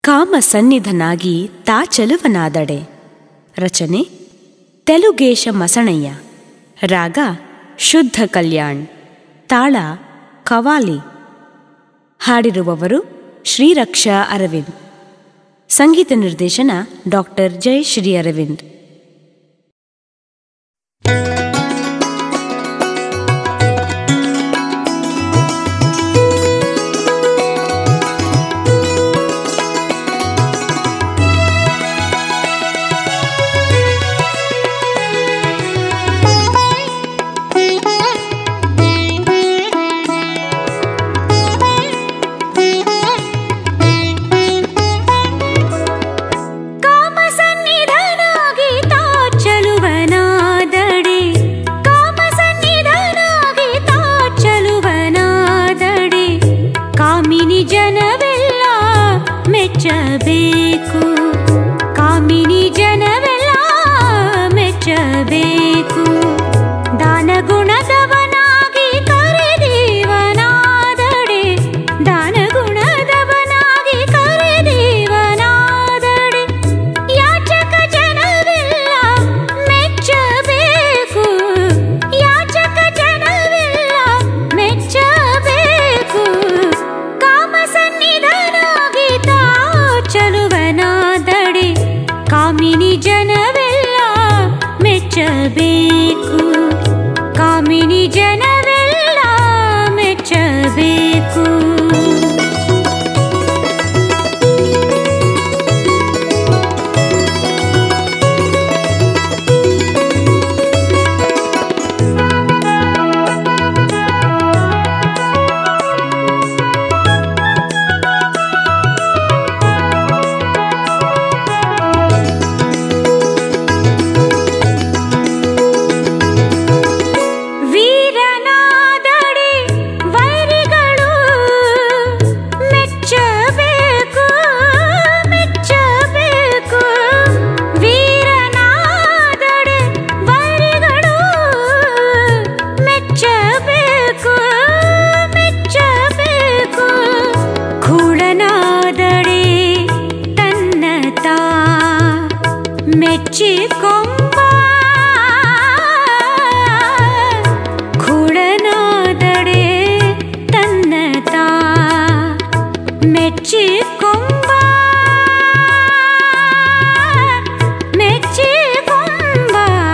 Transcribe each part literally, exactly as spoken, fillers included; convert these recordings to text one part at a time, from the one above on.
ಕಾಮ ಸನ್ನಿಧನಾಗಿ ತಾ ಚಲುವನಾದಡೆ. ರಚನೆ ತೆಲುಗೇಶ ಮಸಣಯ್ಯ. ರಾಗ ಶುದ್ಧ ಕಲ್ಯಾಣ್. ತಾಳ ಕವಾಲಿ. ಹಾಡಿರುವವರು ಶ್ರೀರಕ್ಷಾ ಅರವಿಂದ್. ಸಂಗೀತ ನಿರ್ದೇಶನ ಡಾಕ್ಟರ್ ಜಯಶ್ರೀ ಅರವಿಂದ್. ಮೆಚ್ಚಬೇಕು ಕಾಮಿನಿ ಜನವೆಲ್ಲ ಮೆಚ್ಚಬೇಕು. ದಾನಗುಣದವನಾಗಿ ಕರೆದೀವನಾದಡೆ ದಾನಗುಣದವನಾಗಿ ಕರೆದೀವನಾದಡೆ ಯಾಚಕ ಜನವೆಲ್ಲ ಮೆಚ್ಚಬೇಕು ಯಾಚಕ ಜನವೆಲ್ಲ ಮೆಚ್ಚಬೇಕು. ಕಾಮ ಸನ್ನಿಧನಾಗಿ ತಾ ಚಲುವನಾದಡೆ ಕಾಮಿನಿ ಜನವೆಲ್ಲ ಮೆಚ್ಚಬೇಕು ಕಾಮಿನಿ ಜನವೆಲ್ಲ ಮೆಚ್ಚಬೇಕು. ಮೆಚ್ಚಿಕೊಂಬ ಖುಳನಾದಡೆ ತನ್ನ ತಾ ಮೆಚ್ಚಿಕೊಂಬ ಮೆಚ್ಚಿಕೊಂಬ.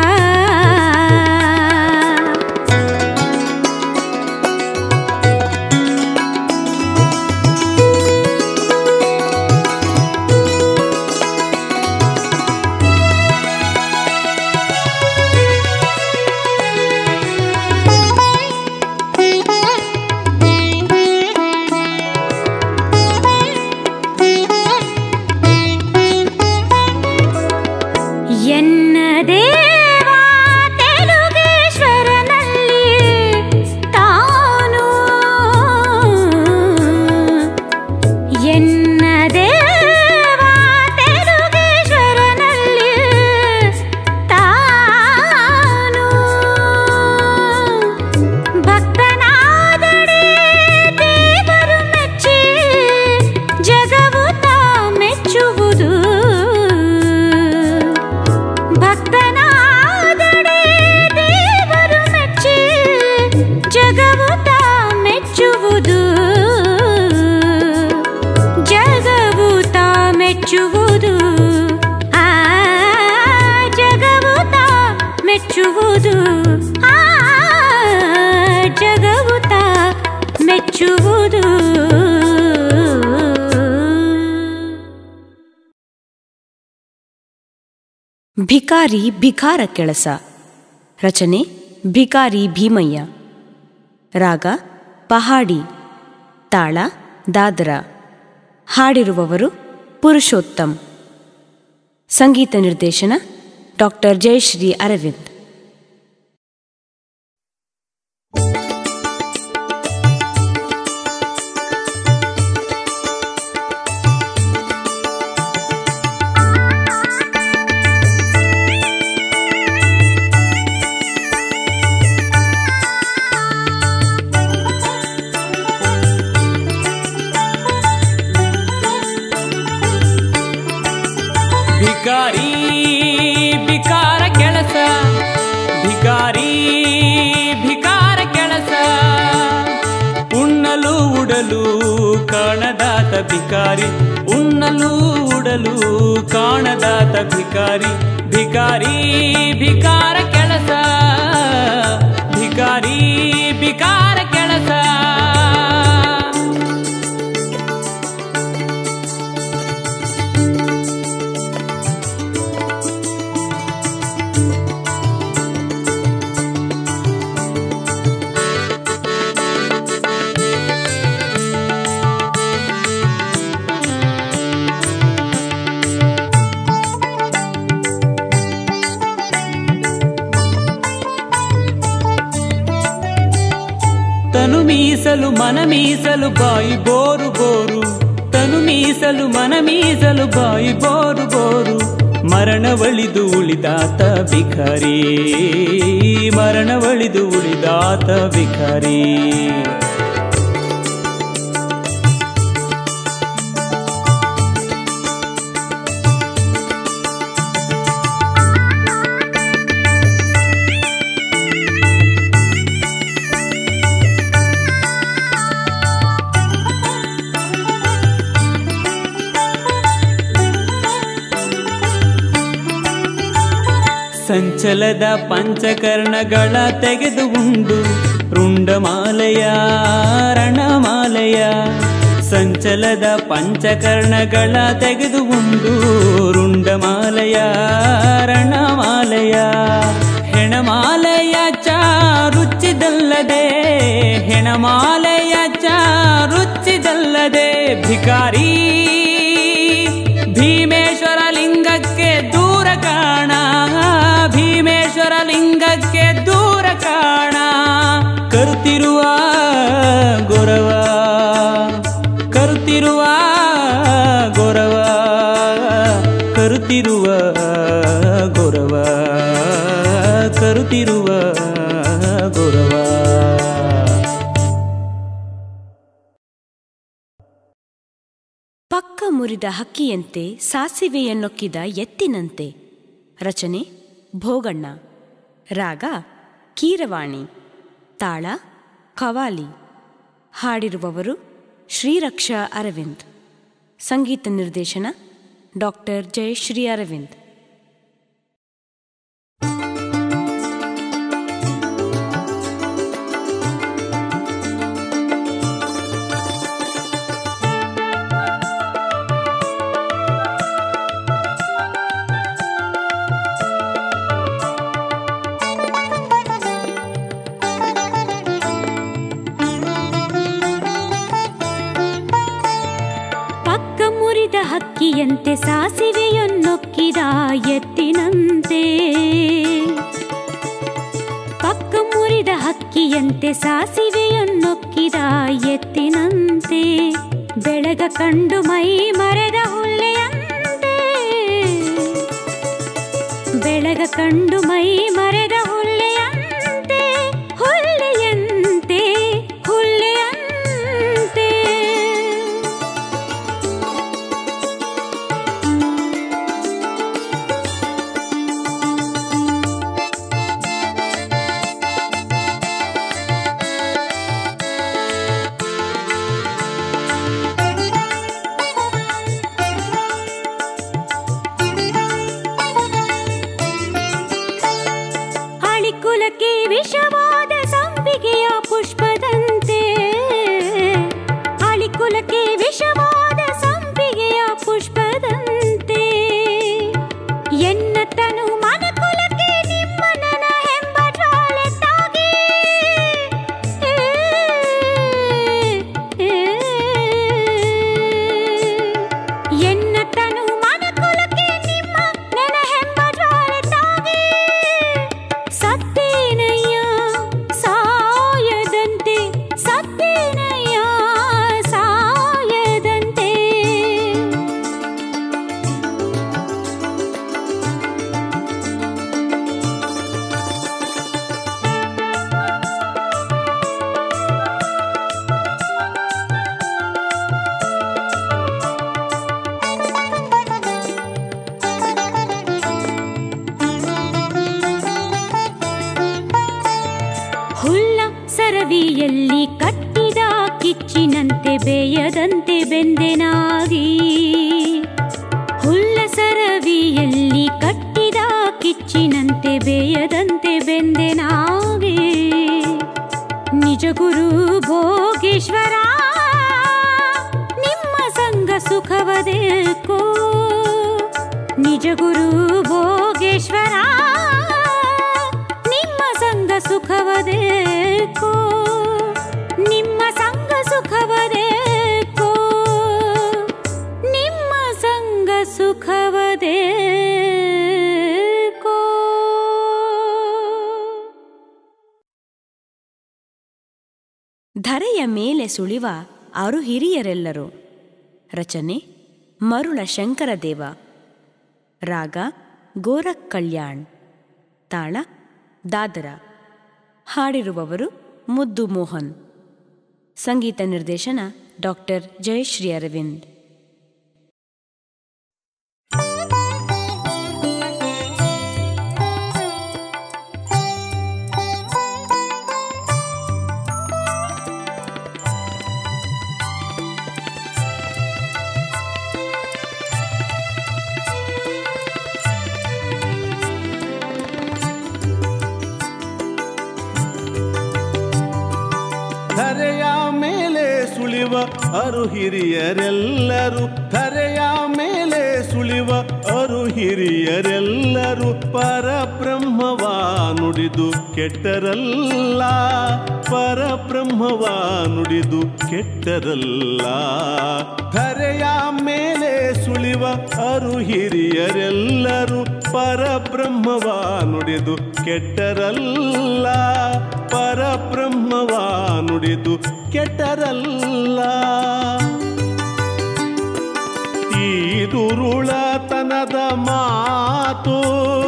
ಎನ್ನ ದೇವ ತೆಲುಗೇಶ್ವರನಲ್ಲಿ ತಾನು ಎನ್ನ ದೇವ ತೆಲುಗೇಶ್ವರನಲ್ಲಿ ತಾನು ಭಕ್ತನಾದಡೆ ದೇವರು ಮೆಚ್ಚಿ ಜಗವು ತಾ ಮೆಚ್ಚುವುದು. ಭಕ್ತನಾದಡೆ ದೇವರು ಮೆಚ್ಚಿ ಜಗವು ತಾ ಮೆಚ್ಚುವುದು ಜಗವು ತಾ ಮೆಚ್ಚುವುದು ಆ ಜಗವು ತಾ ಮೆಚ್ಚುವುದು ಆ ಜಗವು ತಾ ಮೆಚ್ಚುವುದು. ಭಿಕಾರಿ ಭಿಕಾರ ಕೆಲಸ. ರಚನೆ ಭಿಕಾರಿ ಭೀಮಯ್ಯ. ರಾಗ ಪಹಾಡಿ. ತಾಳ ದಾದರ. ಹಾಡಿರುವವರು ಪುರುಷೋತ್ತಮ್. ಸಂಗೀತ ನಿರ್ದೇಶನ ಡಾಕ್ಟರ್ ಜಯಶ್ರೀ ಅರವಿಂದ್. ಭಿಕಾರಿ ಭಿಕಾರ ಕೆಲಸ ಭಿಕಾರಿ ಭಿಕಾರ ಕೆಲಸ ಉಣ್ಣಲು ಉಡಲು ಕಾಣದಾತ ಭಿಕಾರಿ ಉಣ್ಣಲು ಉಡಲು ಕಾಣದಾತ ಭಿಕಾರಿ ಭಿಕಾರಿ ಭಿಕಾರ ಕೆಲಸ ಭಿಕಾರಿ ಭಿಕಾರ ಕೆಲಸ ತನು ಮೀಸಲು ಮನ ಮೀಸಲು ಬಾಯಿ ಬೋರು ಬೋರು ತನು ಮೀಸಲು ಮನ ಮೀಸಲು ಬಾಯಿ ಬೋರು ಬೋರು ಮರಣವಳಿದು ಉಳಿದಾತ ಭಿಕಾರಿ ಮರಣವಳಿದು ಉಳಿದಾತ ಭಿಕಾರಿ ಸಂಚಲದ ಪಂಚಕರ್ಣಗಳ ತೆಗೆದು ಉಂಡು ರುಂಡಮಾಲೆಯ ರಣಮಾಲೆಯ ಸಂಚಲದ ಪಂಚಕರ್ಣಗಳ ತೆಗೆದು ಉಂಡು ರುಂಡಮಾಲೆಯ ರಣಮಾಲೆಯ ಹೆಣಮಾಲೆಯ ಚಾರುಚ್ಚಿದಲ್ಲದೆ ಹೆಣಮಾಲೆಯ ಚಾರುಚ್ಚಿದಲ್ಲದೆ ಭಿಕಾರಿ ಭೀಮೇಶ್ವರ ಲಿಂಗಕ್ಕೆ ದೂರ ಕಾಣ ಭೀಮೇಶ್ವರ ಲಿಂಗಕ್ಕೆ ದೂರ ಕಾಣ ಕರುತ್ತಿರುವ ಗೊರವ ಕರುತ್ತಿರುವ ಗೊರವ ಕರುತ್ತಿರುವ ಗೊರವ ಕರುತ್ತಿರುವ ಗೊರವ ಪಕ್ಕ ಮುರಿದ ಹಕ್ಕಿಯಂತೆ ಸಾಸಿವೆಯನ್ನೊಕ್ಕಿದ ಎತ್ತಿನಂತೆ. ರಚನೆ ಭೋಗಣ್ಣ. ರಾಗ ಕೀರವಾಣಿ. ತಾಳ ಕವಾಲಿ. ಹಾಡಿರುವವರು ಶ್ರೀರಕ್ಷಾ ಅರವಿಂದ್. ಸಂಗೀತ ನಿರ್ದೇಶನ ಡಾಕ್ಟರ್ ಜಯಶ್ರೀ ಅರವಿಂದ್. ಹಕ್ಕಿಯಂತೆ ಸಾಸಿವೆಯನ್ನೊಕ್ಕಿದ ಎತ್ತಿನಂತೆ ಪಕ್ಕ ಮುರಿದ ಹಕ್ಕಿಯಂತೆ ಸಾಸಿವೆಯನ್ನೊಕ್ಕಿದ ಎತ್ತಿನಂತೆ ಬೆಳಗ ಕಂಡು ಮೈ ಮರೆದ ಹುಲ್ಲೆಯಂತೆ ಬೆಳಗ ಕಂಡು ಮೈ ಮರೆದ ಹುಲ್ಲೆಯಂತೆ ಹುಲ್ಲೆಯಂತೆ ಹುಲ್ಲೆಯಂತೆ ಬೆಂದೆನಾಗಿ ಹುಲ್ಲ ಸರವಿಯಲ್ಲಿ ಕಟ್ಟಿದ ಕಿಚ್ಚಿನಂತೆ ಬೇಯದಂತೆ ಬೆಂದೆನಾಗಿ ನಿಜ ಗುರು ಭೋಗೇಶ್ವರ ನಿಮ್ಮ ಸಂಗ ಸುಖವದೇಕೋ ನಿಜ ಗುರು ಭೋಗೇಶ್ವರ ನಿಮ್ಮ ಸಂಗ ಸುಖವದೇಕೋ ನಿಮ್ಮ ಸಂಗ ಸುಖವದೇಕೋ ನಿಮ್ಮ ಸಂಗ ಸುಖವದೇಕೋ. ಧರೆಯ ಮೇಲೆ ಸುಳಿವ ಆರು ಹಿರಿಯರೆಲ್ಲರು. ರಚನೆ ಮರುಳ ಶಂಕರದೇವ. ರಾಗ ಗೋರಖ್ ಕಲ್ಯಾಣ್. ತಾಳ ದಾದರ. ಹಾಡಿರುವವರು ಮುದ್ದು ಮೋಹನ್. ಸಂಗೀತ ನಿರ್ದೇಶನ ಡಾಕ್ಟರ್ ಜಯಶ್ರೀ ಅರವಿಂದ್. ಧರೆಯ ಮೇಲೆ ಸುಳಿವ ಅರು ಹಿರಿಯರೆಲ್ಲರೂ ಧರೆಯ ಮೇಲೆ ಸುಳಿವ ಅರು ಹಿರಿಯರೆಲ್ಲರೂ ಪರಬ್ರಹ್ಮವ ನುಡಿದು ಕೆಟ್ಟರಲ್ಲ ಪರಬ್ರಹ್ಮವ ನುಡಿದು ಕೆಟ್ಟರಲ್ಲ. ಧರೆಯ ಮೇಲೆ ಸುಳಿವ ಅರು ಹಿರಿಯರೆಲ್ಲರೂ ಪರಬ್ರಹ್ಮವ ನುಡಿದು ಕೆಟ್ಟರಲ್ಲ ಪರಬ್ರಹ್ಮವ ನುಡಿದು ಕೆಟ್ಟರಲ್ಲ. ಈ ದುರುಳತನದ ಮಾತು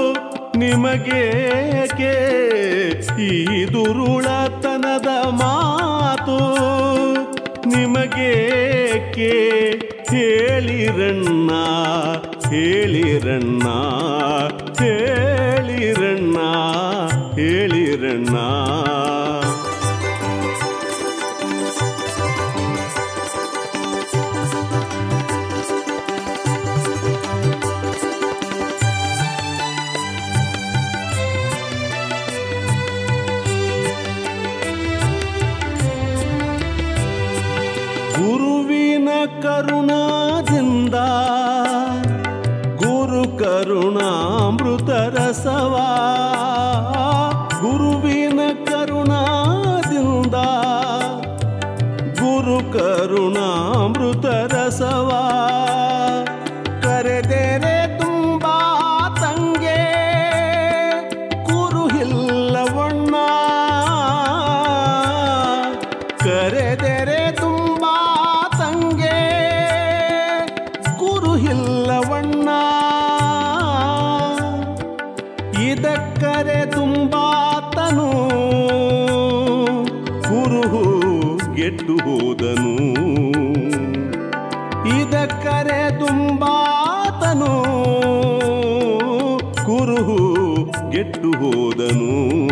ನಿಮಗೇಕೆ ಈ ದುರುಳತನದ ಮಾತು ನಿಮಗೇಕೆ ಹೇಳಿರಣ್ಣ ಹೇಳಿರಣ್ಣ ಹೇಳಿರಣ್ಣ ಹೇಳಿರಣ್ಣ. ಗುರುವಿನ ಕರುಣಾದಿಂದ ಗುರು ಕರುಣಾಮೃತ ರಸವ ಗುರುವಿನ ಕರುಣಾದಿಂದ ಗುರು ಕರುಣಾಮೃತ ರಸವ ಕರೆದರೆ ತುಂಬಾ ತಂಗೆ ಕುರುಹಿಲ್ಲವಣ್ಣ ಕರೆದರೆ ತುಂಬಾ ತಂಗೆ ಕುರುಹಿಲ್ಲವಣ್ಣ ಇದಕ್ಕರೆ ತುಂಬಾತನು ಕುರುಹು ಗೆಟ್ಟು ಹೋದನು ಇದಕ್ಕರೆ ತುಂಬಾತನು ಕುರುಹು ಗೆಟ್ಟು ಹೋದನು.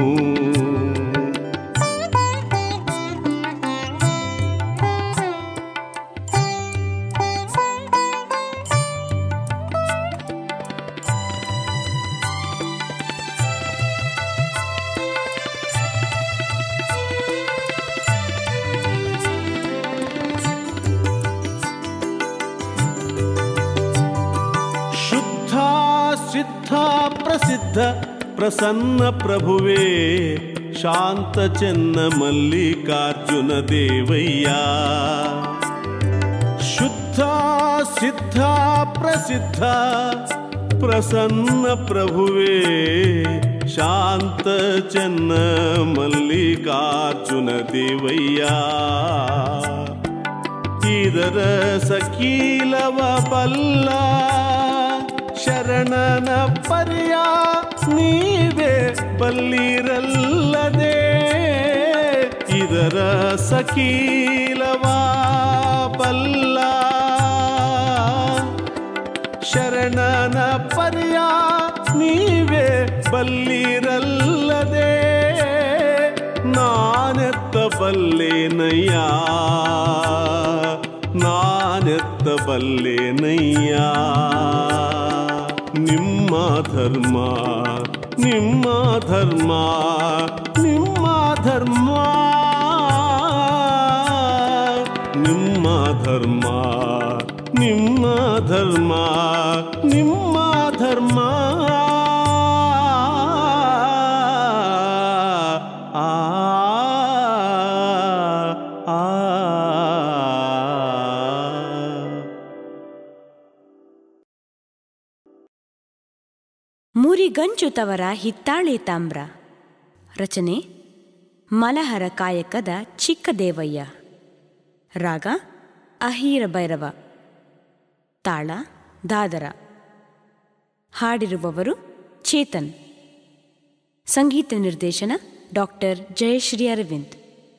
ಸಿದ್ಧ ಪ್ರಸಿದ್ಧ ಪ್ರಸನ್ನ ಪ್ರಭುವೇ ಶಾಂತ ಚೆನ್ನ ಮಲ್ಲಿಕಾರ್ಜುನ ದೇವಯ್ಯ. ಶುದ್ಧ ಸಿದ್ಧ ಪ್ರಸಿದ್ಧ ಪ್ರಸನ್ನ ಪ್ರಭುವೇ ಶಾಂತ ಚೆನ್ನ ಮಲ್ಲಿಕಾರ್ಜುನ ದೇವಯ್ಯ. ಇದರ ಸಕೀಲವ ಬಲ್ಲ ಶರಣನ ಪರ್ಯ ನೀವೇ ಬಲ್ಲಿರಲ್ಲದೆ ಇದರ ಸಕೀಲವ ಬಲ್ಲ ಶರಣನ ಪರ್ಯ ನೀವೇ ಬಲ್ಲಿರಲ್ಲದೆ ನಾನೆತ್ತ ಬಲ್ಲೆನಯ್ಯ ನಾನೆತ್ತ ಎತ್ತಬಲ್ಲೆನಯ್ಯ. ನಿಮ್ಮ ಧರ್ಮ ನಿಮ್ಮ ಧರ್ಮ ನಿಮ್ಮ ಧರ್ಮ ನಿಮ್ಮ ಧರ್ಮ ನಿಮ್ಮ ಧರ್ಮ ನಿಮ್ಮ ಧರ್ಮ. ಆ ಆ ಮುರಿಗಂಚುತವರ ಹಿತ್ತಾಳೆ ತಾಮ್ರ. ರಚನೆ ಮಲಹರ ಕಾಯಕದ ಚಿಕ್ಕದೇವಯ್ಯ. ರಾಗ ಅಹೀರ ಭೈರವ. ತಾಳ ದಾದರ. ಹಾಡಿರುವವರು ಚೇತನ್. ಸಂಗೀತ ನಿರ್ದೇಶನ ಡಾಕ್ಟರ್ ಜಯಶ್ರೀ ಅರವಿಂದ್.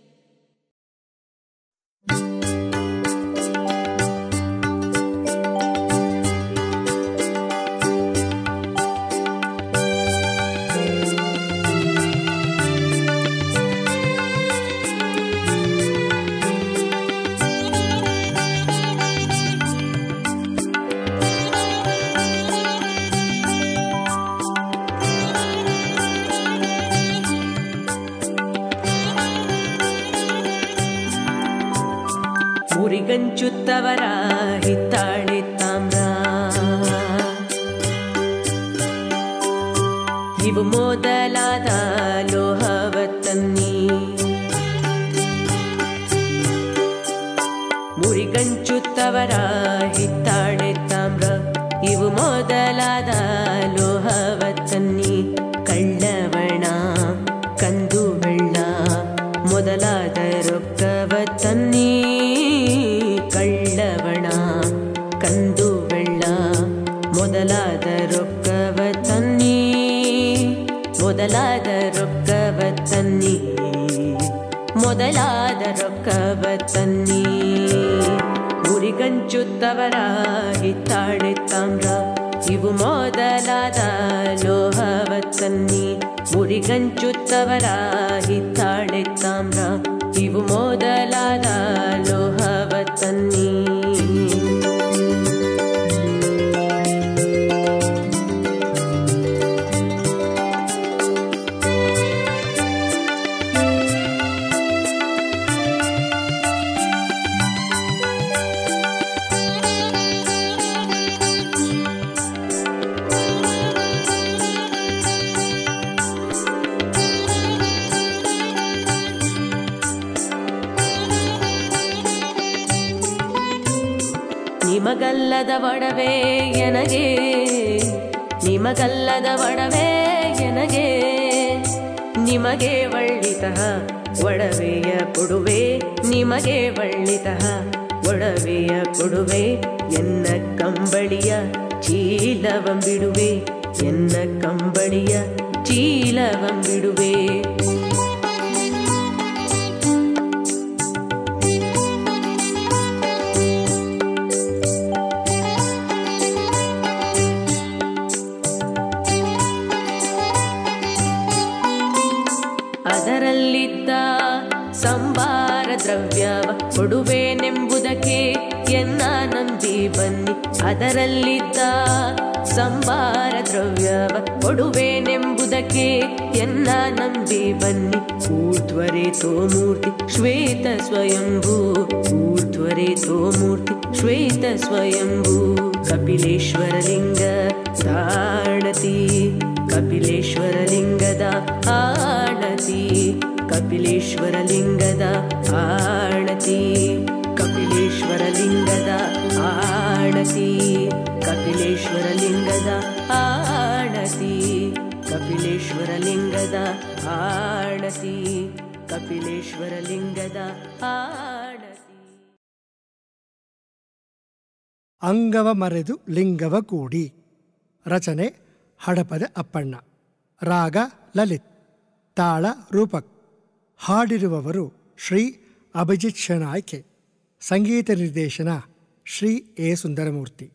ಮುರಿಗಂಚುತ್ತವರ ಹಿತ್ತಾಳೆ ತಾಮ್ರ, ಇವು ಮೊದಲಾದ ಲೋಹವ ತನ್ನಿ. ಮುರಿಗಂಚುತ್ತವರ ಹಿತ್ತಾಳೆ ತಾಮ್ರ, ಇವು ಮೊದಲಾದ ಲೋಹವ ತನ್ನಿ. ಕಳ್ಳವಣ ಕಂದು ಬೆಳ್ಳ ಮೊದಲಾದ ರೊಕ್ಕವ ತನ್ನಿ. ಕಳ್ಳವಣ ಕಂದು ಬೆಳ್ಳ ಮೊದಲಾದ ರೊಕ್ಕವ ತನ್ನಿ. ಮೊದಲಾದ ರೊಕ್ಕವ ತನ್ನಿ. ಮೊದಲಾದ ರೊಕ್ಕವ ತನ್ನಿ. ಮುರಿಗಂಚುತ್ತವರ ಹಿತ್ತಾಳೆ ತಾಮ್ರ, ಇವು ಮೊದಲಾದ ಲೋಹವ ತನ್ನಿ. ಮುರಿಗಂಚುತ್ತವರ ಹಿತ್ತಾಳೆ ತಾಮ್ರ, ಇವು ಮೊದಲಾದ ಲೋಹವ ತನ್ನಿ. ನಿಮಗಲ್ಲದ ಒಡವೆ ಎನಗೆ, ನಿಮಗಲ್ಲದ ಒಡವೆ ಎನಗೆ. ನಿಮಗೆ ಒಳ್ಳಿತಃ ಒಡವೆಯ ಕೊಡುವೆ, ನಿಮಗೆ ಒಳ್ಳಿತಃ ಒಡವೆಯ ಕೊಡುವೆ. ಎನ್ನ ಕಂಬಳಿಯ ಚೀಲವಂಬಿಡುವೆ, ಎನ್ನ ಕಂಬಳಿಯ ಚೀಲವಂಬಿಡುವೆ. ಅದರಲ್ಲಿದ್ದ ಸಂಬಾರ ದ್ರವ್ಯವ ಕೊಡುವೆನೆಂಬುದಕ್ಕೆ ಎನ್ನ ನಂಬಿ ಬನ್ನಿ. ಅದರಲ್ಲಿದ್ದ ಸಂಬಾರ ದ್ರವ್ಯವ ಕೊಡುವೆನೆಂಬುದಕ್ಕೆ ಎನ್ನ ನಂಬಿ ಬನ್ನಿ. ಊರ್ಧ್ವರೇತೋ ಮೂರ್ತಿ ಶ್ವೇತ ಸ್ವಯಂಭೂ, ಊರ್ಧ್ವರೇತೋ ಮೂರ್ತಿ ಶ್ವೇತ ಸ್ವಯಂಭೂ. ಕಪಿಲೇಶ್ವರ ಲಿಂಗ ತಾಣತಿ, ಕಪಿಲೇಶ್ವರ ಲಿಂಗದ ಆಣತಿ. ಕಪಿಲೇಶ್ವರ ಲಿಂಗದ ಆಣತಿ, ಕಪಿಲೇಶ್ವರ ಲಿಂಗದ ಆಣತಿ. ಕಪಿಲೇಶ್ವರ ಲಿಂಗದ ಆಣತಿ, ಕಪಿಲೇಶ್ವರ ಲಿಂಗದ ಆಣತಿ. ಕಪಿಲೇಶ್ವರ ಲಿಂಗದ ಆಣತಿ. ಅಂಗವ ಮರೆದು ಲಿಂಗವ ಕೂಡಿ. ರಚನೆ ಹಡಪದ ಅಪ್ಪಣ್ಣ. ರಾಗ ಲಲಿತ್. ತಾಳ ರೂಪಕ್. ಹಾಡಿರುವವರು ಶ್ರೀ ಅಭಿಜಿತ್ ಶನಾಯ್ಕೆ. ಸಂಗೀತ ನಿರ್ದೇಶನ ಶ್ರೀ ಎ ಸುಂದರಮೂರ್ತಿ.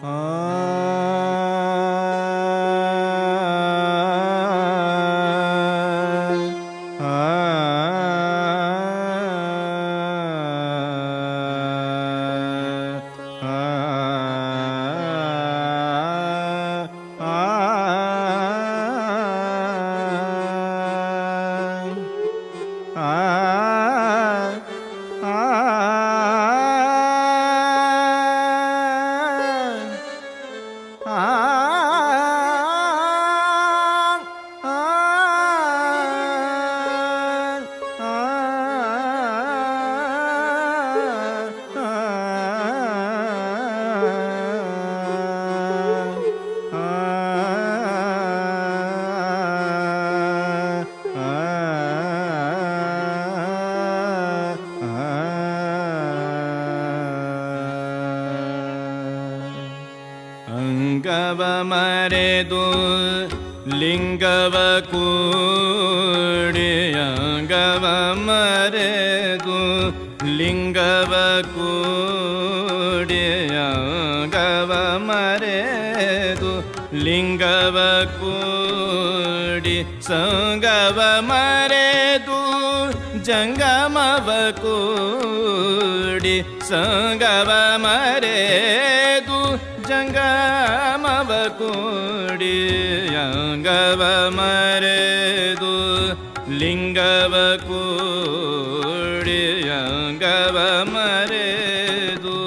ಅಂಗವ ಮರೆದು ಲಿಂಗವ ಕೂಡಿ ಅಂಗವ ಮರೆದು ಲಿಂಗವ ಕೂಡಿ ಅಂಗವ ಮರೆದು ಲಿಂಗವ ಕೂಡಿ ಸಂಗವ ಮರೆದು ಜಂಗಮವ ಕೂಡಿ ಸಂಗವ ಮರೆದು ಜಂಗಮವ ಕೂಡಿ ಅಂಗವ ಮರೆದು ಲಿಂಗವ ಕೂಡಿ ಅಂಗವ ಮರೆದು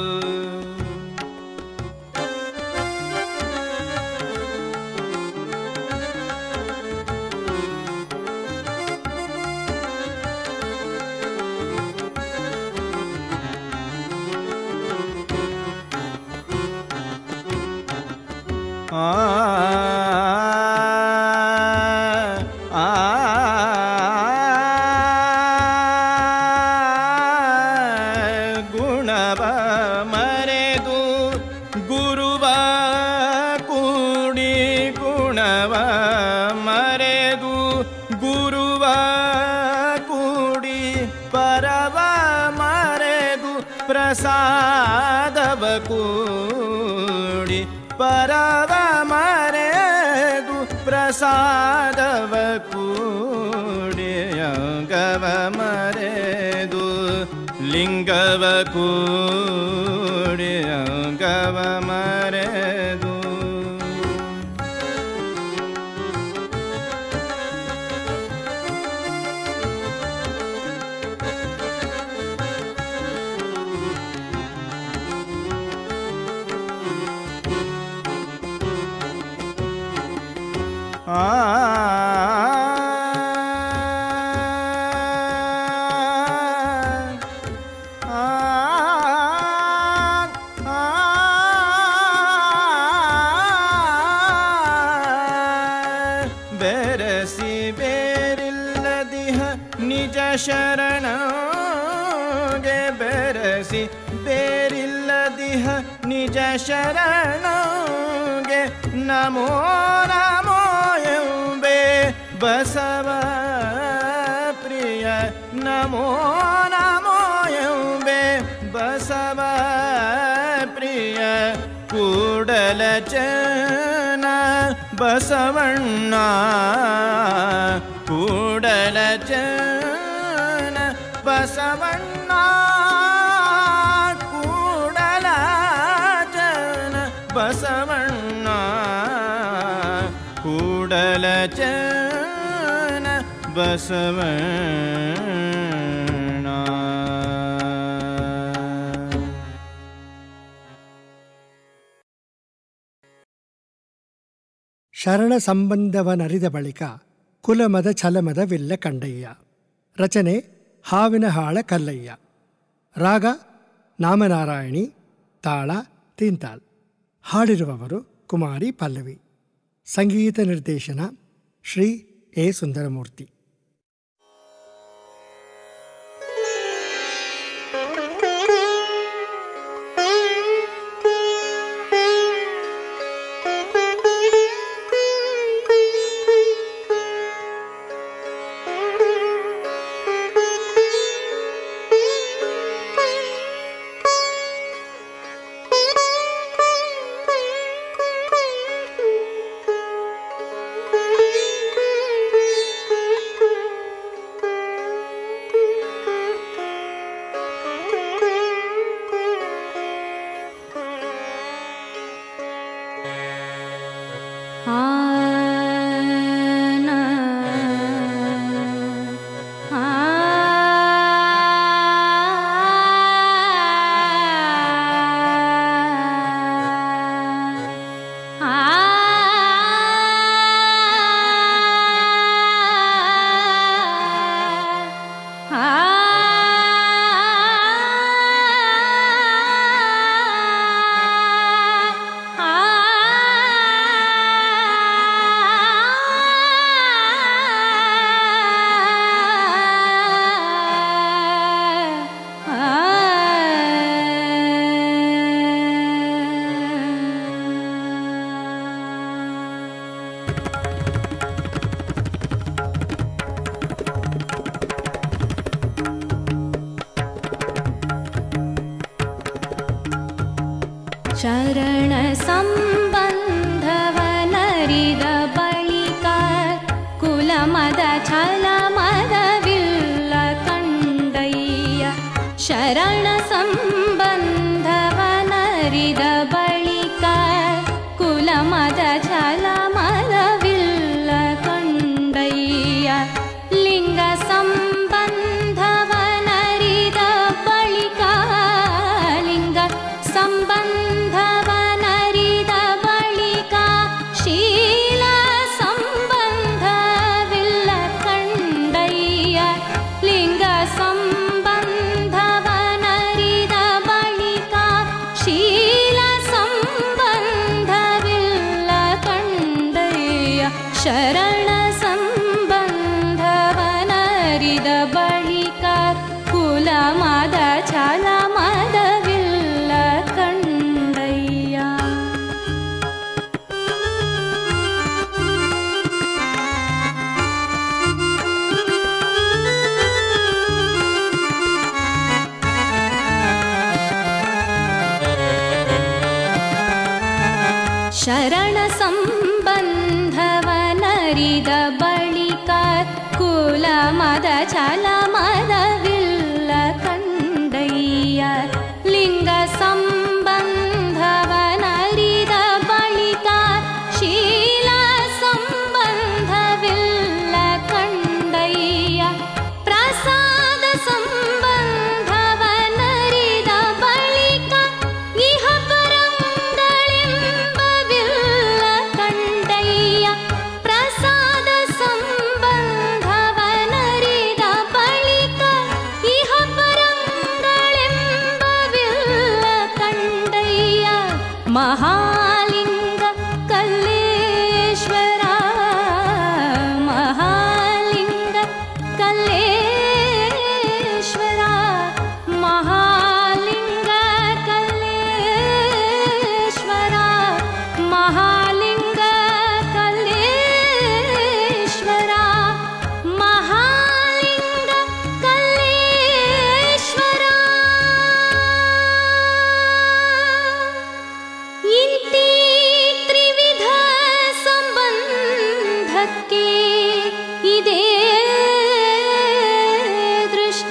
ಆ ಆ ಗುಣವ ಮರೆದು ಗುರುವ ಕೂಡಿ ಗುಣವ ಮರೆದು ಗುರುವ ಕೂಡಿ ಪರವ ಮರೆದು ಪ್ರಸಾದವ ಕೂಡಿ ಪರವ ಮರೆದು ಪ್ರಸಾದವ ಕೂಡಿ ಅಂಗವ ಮರೆದು ಲಿಂಗವ ಕೂಡಿ ಅಂಗವ ಮರೆದು ಆ ಬೆರಸಿ ಬೇರಿಲ್ಲದಿಹ ನಿಜ ಶರಣಗೆ ಬೆರಸಿ ಬೇರಿಲ್ಲದಿಹ ನಿಜ ಶರಣಗೆ ನಮೋ ನಮೋ ಎಂಬೆ ಬಸವ ಪ್ರಿಯ ನಮೋ ನಮೋ ಎಂಬೆ ಬಸವ ಪ್ರಿಯ ಕೂಡಲ ಚನ ಬಸವಣ್ಣ ಕೂಡಲ ಚನ ಬಸವಣ್ಣ ಕೂಡಲ ಚನ ಬಸವಣ್ಣ ಕೂಡಲ ಚನ ಬಸವಣ್ಣ. ಶರಣ ಸಂಬಂಧವನರಿದ ಬಳಿಕ ಕುಲಮದ ಛಲಮದವಿಲ್ಲ ಕಂಡಯ್ಯ. ರಚನೆ ಹಾವಿನ ಹಾಳ ಕಲ್ಲಯ್ಯ. ರಾಗ ನಾಮನಾರಾಯಣಿ. ತಾಳ ತೀಂತಾಳ್. ಹಾಡಿರುವವರು ಕುಮಾರಿ ಪಲ್ಲವಿ. ಸಂಗೀತ ನಿರ್ದೇಶನ Shri A Sundaramurthy. Thank you. ಶರಣ ಸಂಬಂಧವನರಿದ ಬಳಿಕ ಕುಲಮದ ಛಲಮದವಿಲ್ಲ ಕಂಡಯ್ಯ. ಶರಣ ಸಂಬಂಧವನರಿದ ಬಳಿಕ ಕುಲಮದ ಛಲಮದವಿಲ್ಲ ಕಂಡಯ್ಯ. ಲಿಂಗ ಸಂಬಂಧವನರಿದ ಬಳಿಕ ಲಿಂಗ ಸಂಬಂಧವನರಿದ ಬಳಿಕ ಶೀಲ ಸಂಬಂಧವಿಲ್ಲ ಕಂಡಯ್ಯ. ಲಿಂಗ ಸಂಬಂಧವನರಿದ ಬಳಿಕ ಶೀಲ ಸಂಬಂಧವಿಲ್ಲ ಕಂಡಯ್ಯ. ಶರಣ ಸಂಬಂಧವನರಿದ ಬಳಿಕ ಕುಲಮದ ಛಲಮದವಿಲ್ಲ ಕಂಡಯ್ಯ. ಶರಣ ಸಂಬಂಧವನರಿದ ಬಳಿಕ ಕುಲಮದ ಛಲಮದವಿಲ್ಲ ಕಂಡಯ್ಯ. ಲಿಂಗ ಸಂಬಂಧವನರಿದ ಬಳಿಕ ಶೀಲ ಸಂಬಂಧವಿಲ್ಲ ಕಂಡಯ್ಯ. ಪ್ರಸಾದ ಸಂಬಂಧವನರಿದ ಬಳಿಕ ಇಹ ಪರಂಗಳೆಂಬವಿಲ್ಲ ಕಂಡಯ್ಯ. ಪ್ರಸಾದ ಸಂಬಂಧವನರಿದ ಬಳಿಕ ಇಹ ಪರಂಗಳೆಂಬವಿಲ್ಲ ಕಂಡಯ್ಯ. ಮಹಾಲಿಂಗ ಕಲ್ಲೇಶ್ವರ ಮಹಾಲಿಂಗ ಕಲ್ಲೇಶ್ವರ ಮಹಾಲಿಂಗ ಕಲ್ಲೇಶ್ವರ ಮಹಾಲಿಂಗ ಕಲ್ಲೇಶ್ವರ ಮಹಾಲಿಂಗ ಕಲ್ಲೇಶ್ವರ. ಇಂತಿ ತ್ರಿವಿಧ ಸಂಬಂಧಕ್ಕೆ ಇದೇ ದೃಷ್ಟ.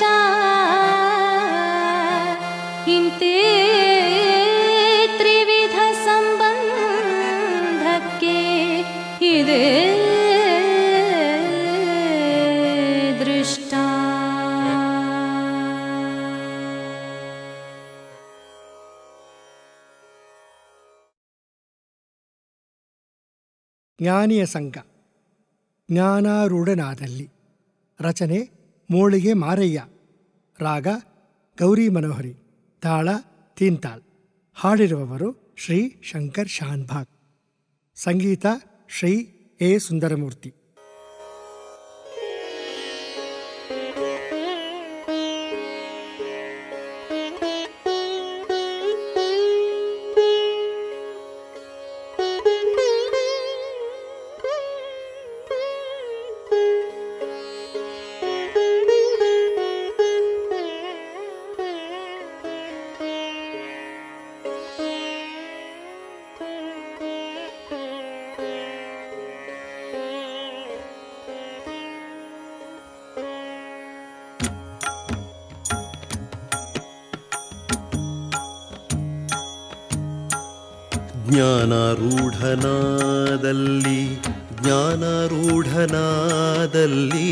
ಇಂತೆ ತ್ರಿವಿಧ ಸಂಬಂಧಕ್ಕೆ ಇದೇ ದೃಷ್ಟ. ಜ್ಞಾನಿಯ ಸಂಘ ಜ್ಞಾನಾರೂಢನಾದಲ್ಲಿ. ರಚನೆ ಮೋಳಿಗೆ ಮಾರಯ್ಯ. ರಾಗ ಗೌರಿ ಮನೋಹರಿ. ತಾಳ ತೀನ್ತಾಳ್. ಹಾಡಿರುವವರು ಶ್ರೀ ಶಂಕರ್ ಶಾನ್ಭಾಗ್. ಸಂಗೀತ ಶ್ರೀ ಎ ಸುಂದರಮೂರ್ತಿ. ಜ್ಞಾನಾರೂಢನಾದಲ್ಲಿ ಜ್ಞಾನಾರೂಢನಾದಲ್ಲಿ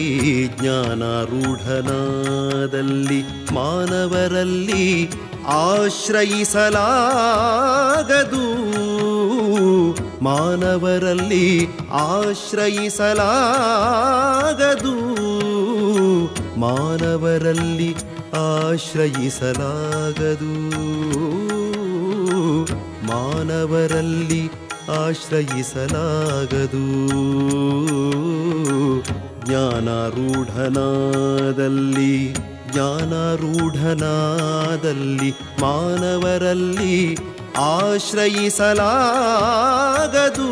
ಜ್ಞಾನಾರೂಢನಾದಲ್ಲಿ ಮಾನವರಲ್ಲಿ ಆಶ್ರಯಿಸಲಾಗದು. ಮಾನವರಲ್ಲಿ ಆಶ್ರಯಿಸಲಾಗದು. ಮಾನವರಲ್ಲಿ ಆಶ್ರಯಿಸಲಾಗದು. ಮಾನವರಲ್ಲಿ ಆಶ್ರಯಿಸಲಾಗದು. ಜ್ಞಾನಾರೂಢನಾದಲ್ಲಿ ಜ್ಞಾನಾರೂಢನಾದಲ್ಲಿ ಮಾನವರಲ್ಲಿ ಆಶ್ರಯಿಸಲಾಗದು.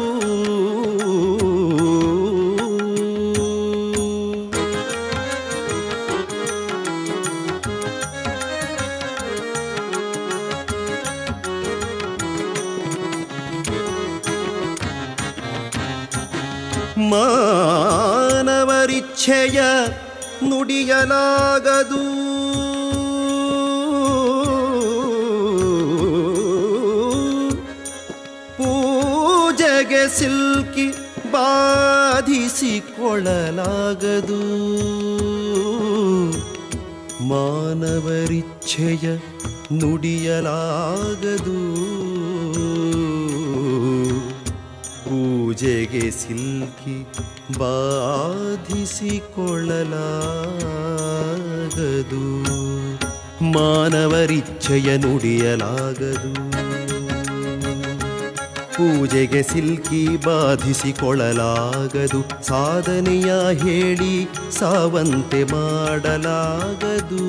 ಮಾನವರಿಚ್ಛೆಯ ನುಡಿಯಲಾಗದು. ಪೂಜೆಗೆ ಸಿಲ್ಕಿ ಬಾಧಿಸಿಕೊಳ್ಳಲಾಗದು. ಮಾನವರಿಚ್ಛೆಯ ನುಡಿಯಲಾಗದು. ಪೂಜೆಗೆ ಸಿಲ್ಕಿ ಬಾಧಿಸಿಕೊಳ್ಳಲಾಗದು. ಮಾನವರಿಚ್ಛೆಯ ನುಡಿಯಲಾಗದು. ಪೂಜೆಗೆ ಸಿಲ್ಕಿ ಬಾಧಿಸಿಕೊಳ್ಳಲಾಗದು. ಸಾಧನೆಯ ಹೇಳಿ ಸಾವಂತೆ ಮಾಡಲಾಗದು.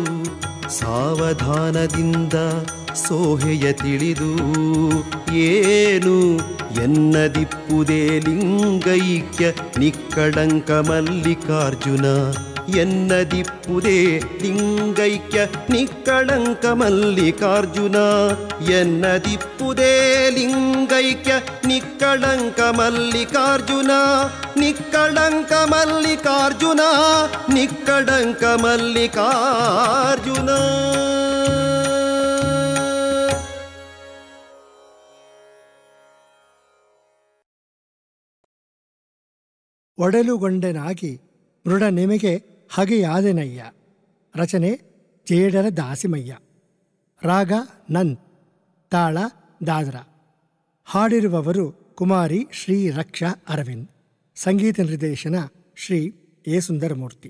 ಸಾವಧಾನದಿಂದ ಸೋಹೆಯ ತಿಳಿದು ಏನು ಎನ್ನದಿಪ್ಪುದೇ ಲಿಂಗೈಕ್ಯ ನಿಕ್ಕಳಂಕ ಮಲ್ಲಿಕಾರ್ಜುನ. ಎನ್ನದಿಪ್ಪುದೇ ಲಿಂಗೈಕ್ಯ ನಿಕ್ಕಳಂಕ ಮಲ್ಲಿಕಾರ್ಜುನ. ಎನ್ನದಿಪ್ಪುದೇ ಲಿಂಗೈಕ್ಯ ನಿಕ್ಕಳಂಕ ಮಲ್ಲಿಕಾರ್ಜುನ. ನಿಕ್ಕಳಂಕ ಮಲ್ಲಿಕಾರ್ಜುನ. ನಿಕ್ಕಳಂಕ ಮಲ್ಲಿಕಾರ್ಜುನ. ಒಡಲುಗೊಂಡೆನಾಗಿ ಮೃಡ ನಿಮಗೆ ಹಗೆಯಾದೆನಯ್ಯ. ರಚನೆ ಜೇಡರ ದಾಸಿಮಯ್ಯ. ರಾಗ ನಂದ್. ತಾಳ ದಾದ್ರ. ಹಾಡಿರುವವರು ಕುಮಾರಿ ಶ್ರೀ ರಕ್ಷಾ ಅರವಿಂದ್. ಸಂಗೀತ ನಿರ್ದೇಶನ ಶ್ರೀ ಎ ಸುಂದರಮೂರ್ತಿ.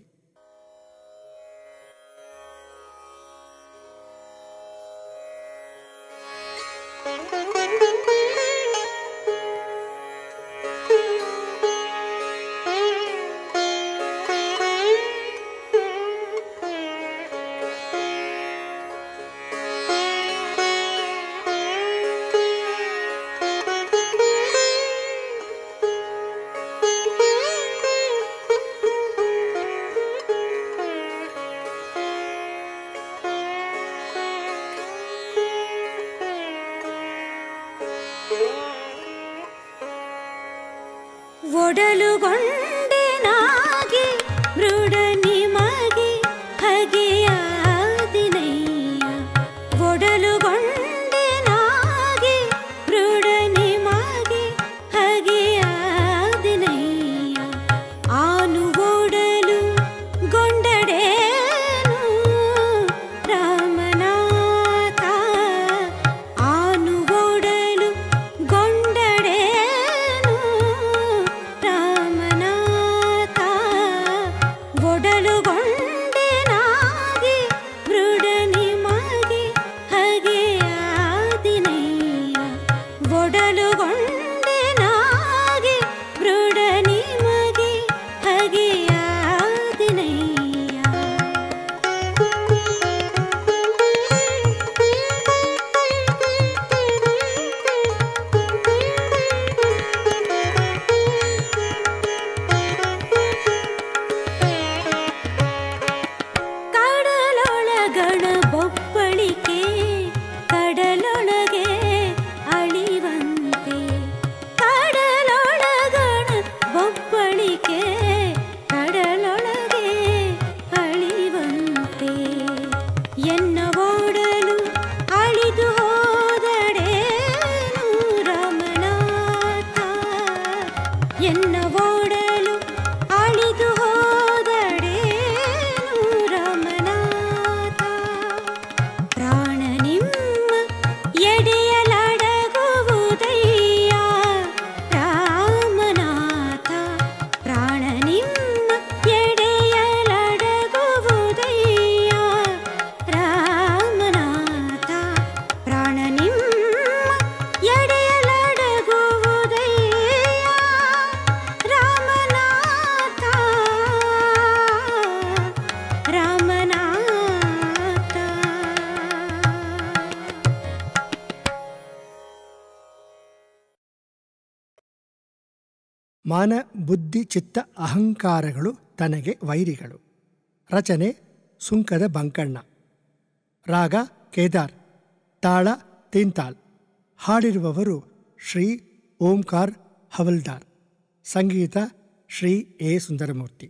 ಒಡಲುಗೊಂಡೆನಾಗಿ ಮೃಡ ನಿಮಗೆ ಹಗೆಯಾದಿನಯ್ಯ. ಒಡಲುಗೊಂಡೆನಾಗಿ ಮೃಡ ನಿಮಗೆ ಹಗೆಯಾದಿನಯ್ಯ. ಆನು ಒಡಲು ಗೊಂಡಡೇನು ರಾಮನಾಥ. ಆನು ಒಡಲು ಗೊಂಡಡೇನು ರಾಮನಾಥ. ಒಡಲುಗೊಂಡೆನಾಗಿ ಮೃಡ ನಿಮಗೆ ಹಗೆಯಾದಿನಯ್ಯ. ಒಡಲುಗೊಂಡೆನಾಗಿ ಮೃಡ ನಿಮಗೆ ಹಗೆಯಾದಿನಯ್ಯ. ಕಡಲೊಳಗಣ ಬೊಪ್ಪಳಿಕೆ ಕಡಲೊಳಗೆ ಅಳಿವಂತೆ. ಕಡಲೊಳಗಣ ಬೊಪ್ಪಳಿಕೆ ಕಡಲೊಳಗೆ ಅಳಿವಂತೆ. ಎನ್ನ ಓಡಲು ಅಳಿದು ಹೋದಡೇನು ರಾಮನಾಥ. ಎನ್ನ ಓಡಲು ಅಳಿದು ಹೋದಡೇನು ರಾಮನಾಥ. ಪ್ರಾಣ ನಿಮ್ಮ ಎಡೆಯಲಡಗುವುದಯ್ಯ ರಾಮನಾಥ. ಪ್ರಾಣ ನಿಮ್ಮ ಎಡೆಯಲಡಗುವುದಯ್ಯ ರಾಮನಾಥ. ಪ್ರಾಣ ನಿಮ್ಮ ಎಡೆಯಲಡಗುವುದಯ್ಯ ರಾಮನಾಥ. ರಾಮನಾಥ. ಮಾನ ಬುದ್ಧಿ ಚಿತ್ತ ಅಹಂಕಾರಗಳು ತನಗೆ ವೈರಿಗಳು. ರಚನೆ ಸುಂಕದ ಬಂಕಣ್ಣ. ರಾಗ ಕೇದಾರ್. ತಾಳ ತೀನ್ತಾಲ್. ಹಾಡಿರುವವರು ಶ್ರೀ ಓಂಕಾರ್ ಹವಲ್ದಾರ್. ಸಂಗೀತ ಶ್ರೀ ಎ ಸುಂದರಮೂರ್ತಿ.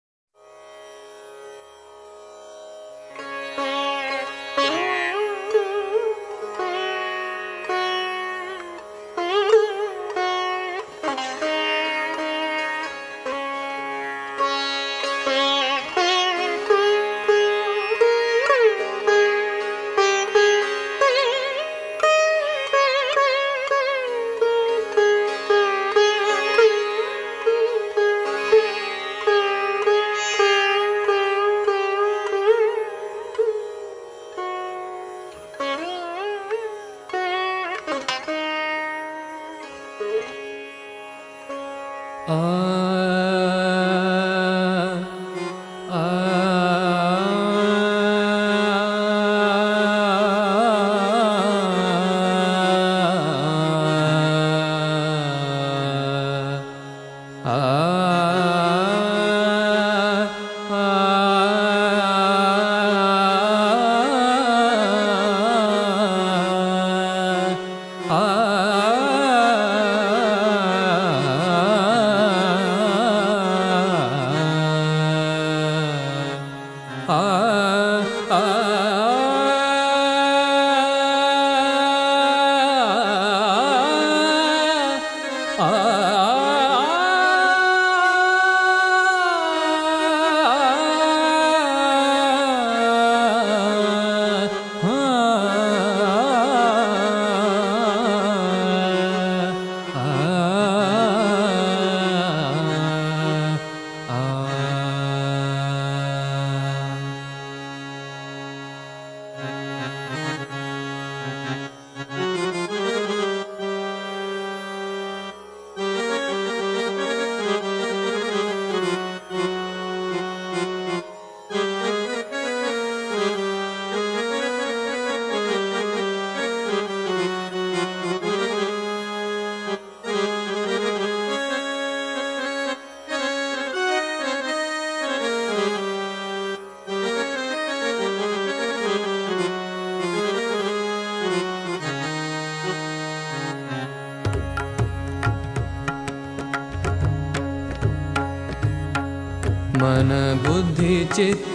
मन बुद्धि चित्त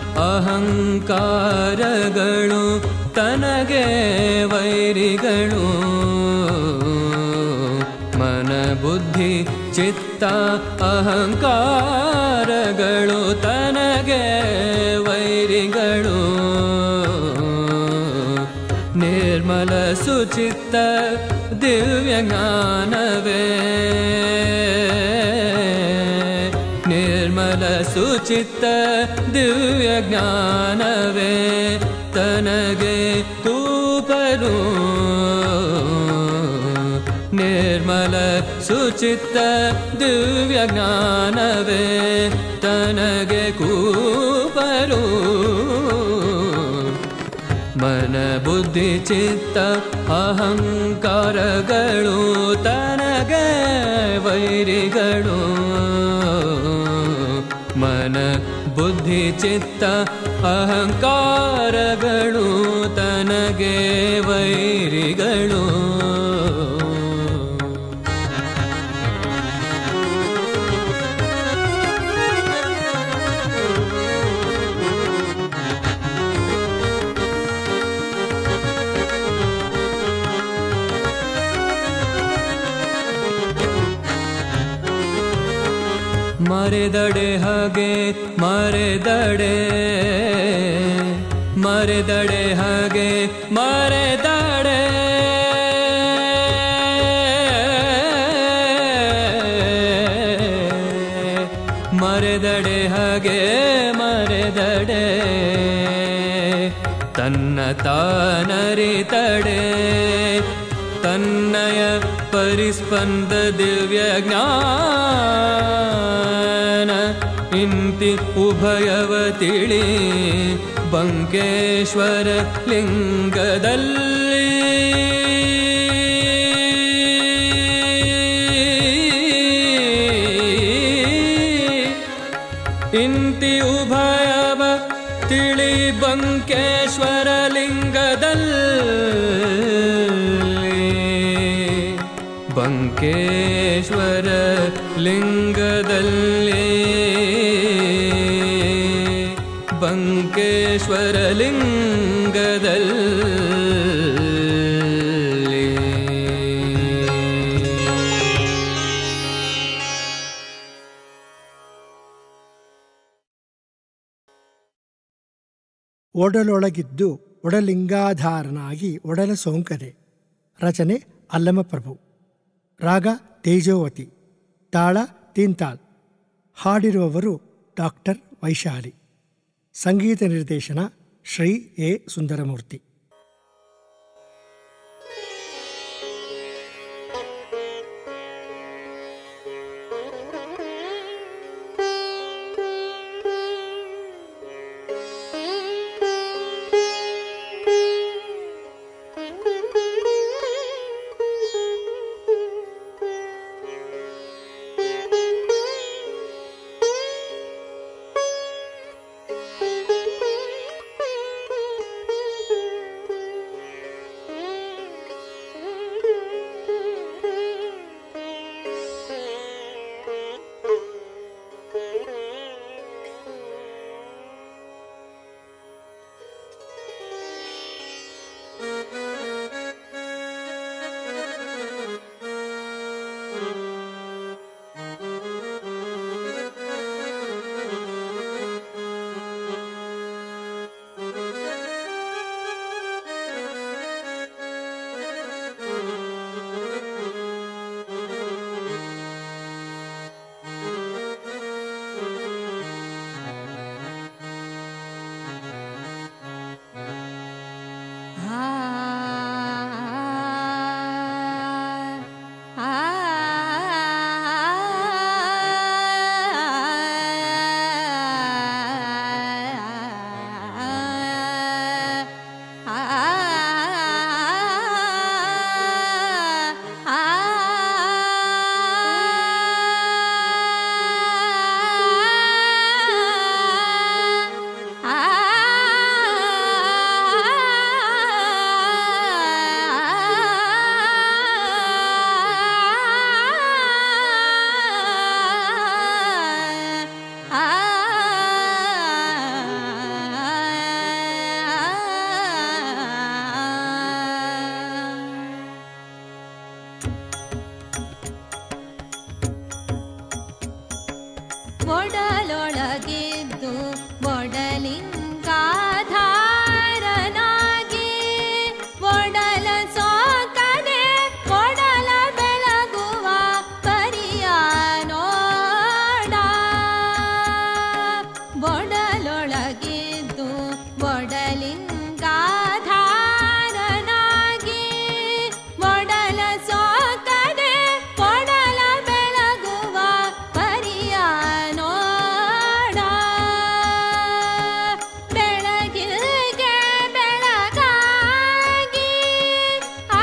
अहंकारಗಳು ತನಗೆ ವೈರಿಗಳು. मन बुद्धि चित्त ಅಹಂಕಾರಗಳು ತನಗೆ ವೈರಿಗಳು. ನಿರ್ಮಲ ಸುಚಿತ್ತ ದಿವ್ಯ ಜ್ಞಾನವೇ ನಿರ್ಮಲ ಸುಚಿತ್ತ ದಿವ್ಯ ಜ್ಞಾನವೇ ತನಗೆ ಕೂಪರು. ನಿರ್ಮಲ ಸುಚಿತ್ತ ದಿವ್ಯ ಜ್ಞಾನವೇ ತನಗೆ ಕೂಪರು. मन बुद्धि चित्त ಅಹಂಕಾರಗಳು ತನಗೆ ವೈರಿಗಳು. मन बुद्धि चित्त ಅಹಂಕಾರಗಳು ತನಗೆ ವೈರಿಗಳು. ಮರೆದಡೆ ಹಾಗೆ ಮರೆದಡೆ ಮರೆದಡೆ ಹಾಗೆ ಮರೆದಡೆ ಮರೆದಡೆ ಹಾಗೆ ಮರೆದಡೆ ತನ್ನ ತಾನರಿತಡೆ ತನ್ನಯ ಪರಿಸ್ಪಂದ ದಿವ್ಯ ಜ್ಞಾನ ಇಂತಿ ಉಭಯವ ತಿಳಿ ಬಂಕೇಶ್ವರ ಲಿಂಗದಲ್ಲಿ ಇಂತಿ ಉಭಯವ ತಿಳಿ ಬಂಕೇಶ್ವರ ಲಿಂಗದಲ್ಲಿ ಬಂಕೇಶ್ವರ ಲಿಂಗದಲ್ಲೇ ಬಂಕೇಶ್ವರ ಲಿಂಗದಲ್ಲೇ ಒಡಲೊಳಗಿದ್ದು ಒಡಲಿಂಗಾಧಾರನಾಗಿ ಒಡಲ ಸೋಂಕದೆ. ರಚನೆ ಅಲ್ಲಮಪ್ರಭು. ರಾಗ ತೇಜೋವತಿ. ತಾಳ ತೀನ್ತಾಲ್. ಹಾಡಿರುವವರು ಡಾಕ್ಟರ್ ವೈಶಾಲಿ. ಸಂಗೀತ ನಿರ್ದೇಶನ ಶ್ರೀ ಎ ಸುಂದರಮೂರ್ತಿ. ಒಡಲೊಳಗಿದ್ದು ಒಡಲಿಂಗಾಧಾರನಾಗಿ ಒಡಲ ಸೋಕದೆ ಒಡಲ ಬೆಳಗುವ ಪರಿಯ ನೋಡ. ಒಡಲೊಳಗಿದ್ದು ಒಡಲಿಂಗಾಧಾರನಾಗಿ ಒಡಲ ಸೋಕದೆ ಒಡಲ ಬೆಳಗುವ ಪರಿಯ ನೋಡ. ಬೆಳಗಿಗೆ ಬೆಳಗಾಗಿ ಆ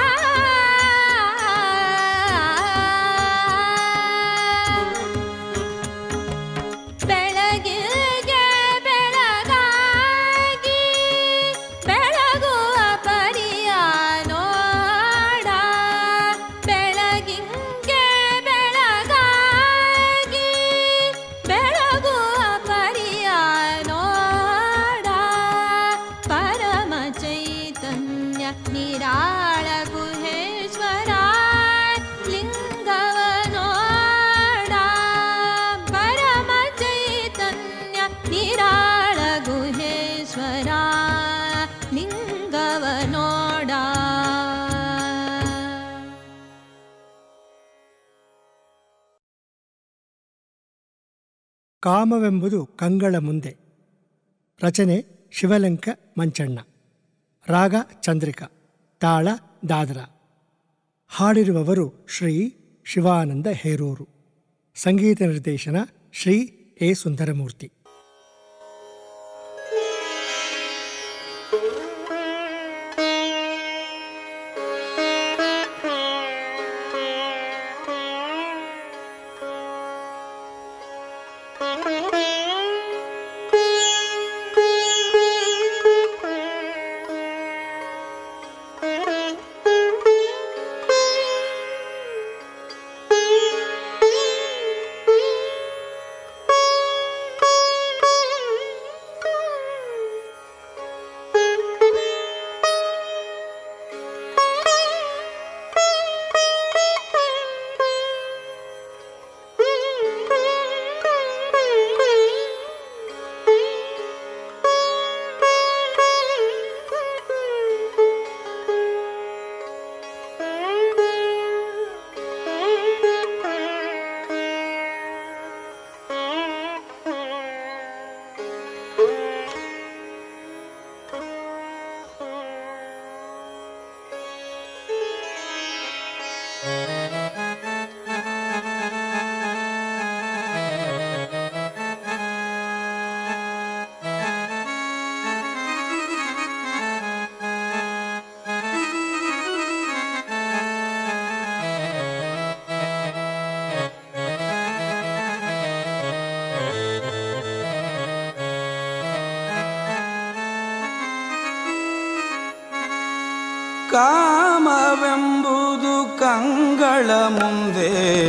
ಬೆಳಗಿಗೆ ಬೆಳಗಾಗಿ ಬೆಳಗುವ ಪರಿಯ ನೋಡ. ಬೆಳಗಿಗೆ ಬೆಳಗಾಗಿ ಬೆಳಗುವ ಪರಿಯ ನೋಡ. ಪರಮ ಚೈತನ್ಯ ನಿರಾಳ ಗುಹೇಶ್ವರ ಲಿಂಗವ ನೋಡ. ಪರಮ ಚೈತನ್ಯ ನಿರಾಳ ಗುಹೇಶ್ವರ ಲಿಂಗವ ನೋಡ. ಕಾಮವೆಂಬುದು ಕಂಗಳ ಮುಂದೆ. ರಚನೆ ಶಿವಲಂಕ ಮಂಚಣ್ಣ. ರಾಗ ಚಂದ್ರಿಕಾ. ತಾಳ ದಾದರ. ಹಾಡಿರುವವರು ಶ್ರೀ ಶಿವಾನಂದ ಹೇರೂರು. ಸಂಗೀತ ನಿರ್ದೇಶನ ಶ್ರೀ ಎ ಸುಂದರಮೂರ್ತಿ. ಆ ಕಾಮವೆಂಬುದು ಕಂಗಳ ಮುಂದೆ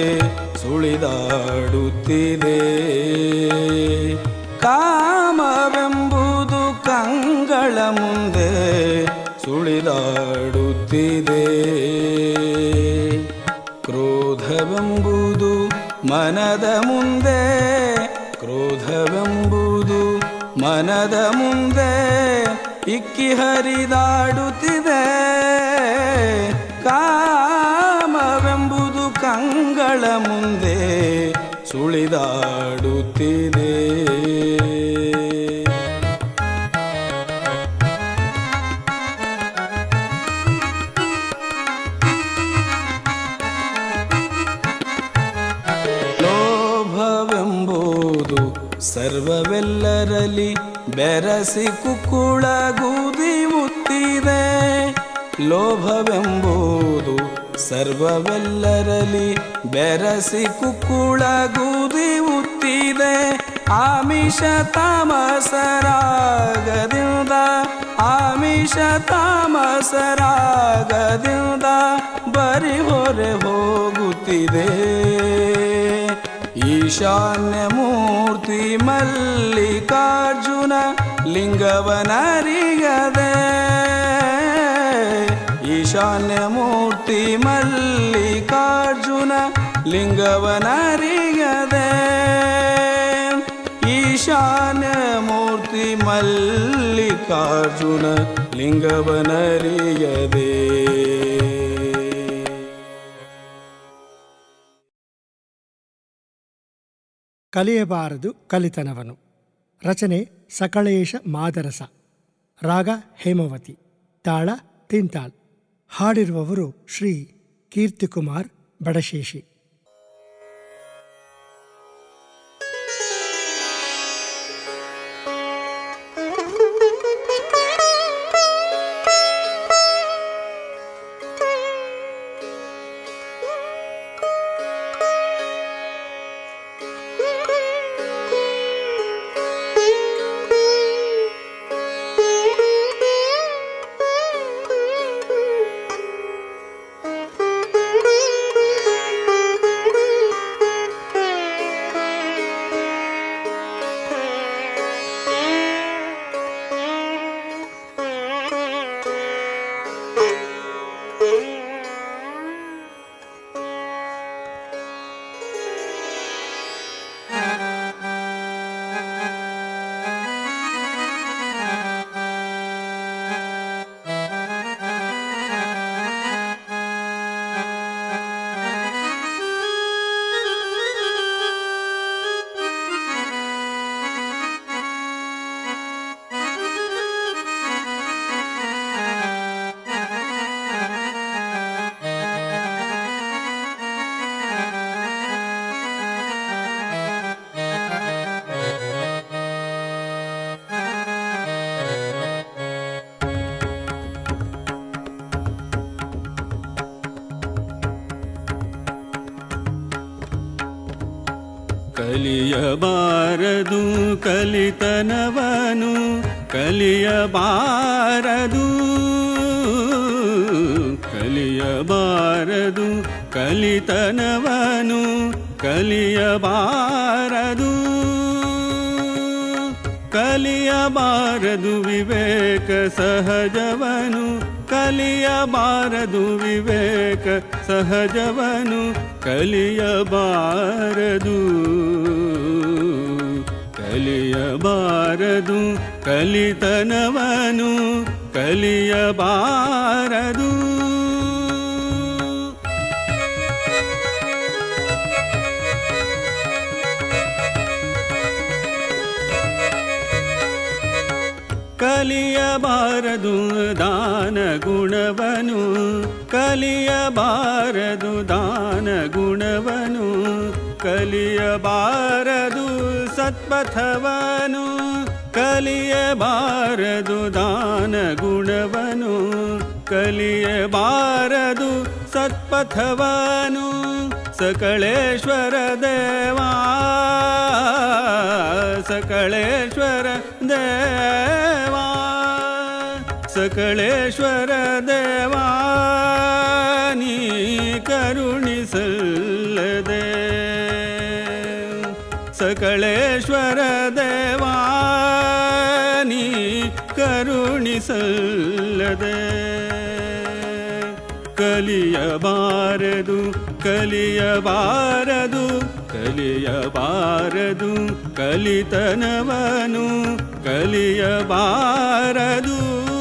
ಸುಳಿದಾಡುತ್ತಿದೆ. ಕಾಮವೆಂಬುದು ಕಂಗಳ ಮುಂದೆ ಸುಳಿದಾಡುತ್ತಿದೆ. ಕ್ರೋಧವೆಂಬುದು ಮನದ ಮುಂದೆ ಕ್ರೋಧವೆಂಬುದು ಮನದ ಮುಂದೆ ಇಕ್ಕಿ ಹರಿದಾಡುತ್ತಿದೆ. ಕಾಮವೆಂಬುದು ಕಂಗಳ ಮುಂದೆ ಸುಳಿದಾಡುತ್ತಿದೆ. ಲೋಭವೆಂಬುದು ಸರ್ವವೆಲ್ಲರಲ್ಲಿ ಬೆರಸಿ ಕುಕ್ಕುಳಗೂದಿ ಮುತ್ತಿದೆ. ಲೋಭವೆಂಬುದು ಸರ್ವವೆಲ್ಲರಲ್ಲಿ ಬೆರಸಿ ಕುಕ್ಕುಳಗೂದಿ ಮುತ್ತಿದೆ. ಆಮಿಷ ತಾಮಸರಾಗದಿಂದ ಆಮಿಷ ತಾಮಸರಾಗದಿಂದ ಬರಿ ಹೊರೆ ಹೋಗುತ್ತಿದೆ. ಈಶಾನ್ಯ ಮೂರ್ತಿ ಮಲ್ಲಿಕಾರ್ಜುನ ಲಿಂಗವನರಿಗದೆ. ಈಶಾನ್ಯ ಮೂರ್ತಿ ಮಲ್ಲಿಕಾರ್ಜುನ ಲಿಂಗವನರಿಗದೆ. ಈಶಾನ್ಯ ಮೂರ್ತಿ ಮಲ್ಲಿಕಾರ್ಜುನ ಲಿಂಗವನರಿಗದೆ. ಕಲಿಯಬಾರದು ಕಲಿತನವನು. ರಚನೆ ಸಕಳೇಶ ಮಾದರಸ. ರಾಗ ಹೇಮವತಿ. ತಾಳ ತಿಂತಾಳ್. ಹಾಡಿರುವವರು ಶ್ರೀ ಕೀರ್ತಿಕುಮಾರ್ ಬಡಶೇಷಿ. ಕಲಿಯಬಾರದು ಕಲಿತನವನು ಕಲಿಯಬಾರದು ಕಲಿಯಬಾರದು ಕಲಿತನವನು ಕಲಿಯಬಾರದು ಕಲಿಯಬಾರದು ವಿವೇಕ ಸಹಜವನು ಕಲಿಯಬಾರದು ವಿವೇಕ ಸಹಜವನು ಕಲಿಯಬಾರದು ಕಲಿಯಬಾರದು ಕಲಿತನವನು ಕಲಿಯಬಾರದು ಕಲಿಯಬಾರದು ದಾನ ಗುಣವನು ಕಲಿಯಬಾರದು ದಾನ ಗುಣವನು ಕಲಿಯಬಾರದು ಸತ್ಪಥವನು ಕಲಿಯಬಾರದು ದಾನ ಗುಣವನು ಕಲಿಯಬಾರದು ಸತ್ಪಥವನು ಸಕಳೇಶ್ವರ ದೇವಾ ಸಕಳೇಶ್ವರ ದೇವಾ ಸಕಳೇಶ್ವರ ದೇವಾನಿ ಕರುಣಿಸಲ್ಲದೆ ಸಕಳೇಶ್ವರ ದೇವಾನಿ ಕರುಣಿಸಲ್ಲದೆ ಕಲಿಯಬಾರದು ಕಲಿಯಬಾರದು ಕಲಿಯಬಾರದು ಕಲಿತನವನು ಕಲಿಯಬಾರದು.